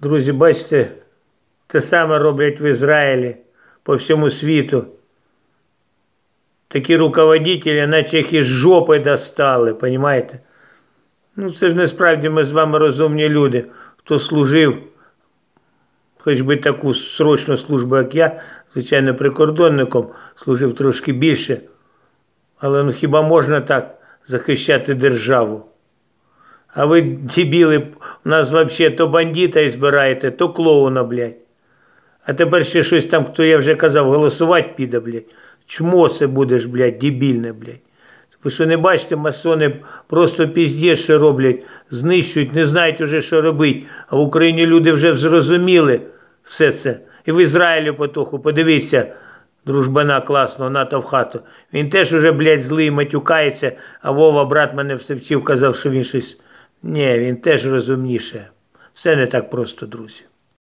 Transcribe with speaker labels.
Speaker 1: Друзі, бачите, те саме роблять в Ізраїлі, по всьому світу. Такі руководителі, наче їх із жопи достали, розумієте? Ну це ж насправді ми з вами розумні люди, хто служив, хоч би таку срочну службу, як я, звичайно, прикордонником, служив трошки більше. Але ну хіба можна так захищати державу? А ви, дебіли, у нас взагалі то бандита і збираєте, то клоуна, блядь. А тепер ще щось там, хто я вже казав, голосувати піде, блядь. Чмо це будеш, блядь, дебільне, блядь. Ви що не бачите, масони просто піздєш роблять, знищують, не знають уже, що робити. А в Україні люди вже зрозуміли все це. І в Ізраїлі потоху, подивіться, дружбана класного, НАТО в хату. Він теж уже, блядь, злий, матюкається, а Вова, брат, мене все вчив, казав, що він щось... Ні, він теж розумніше. Все не так просто, друзі.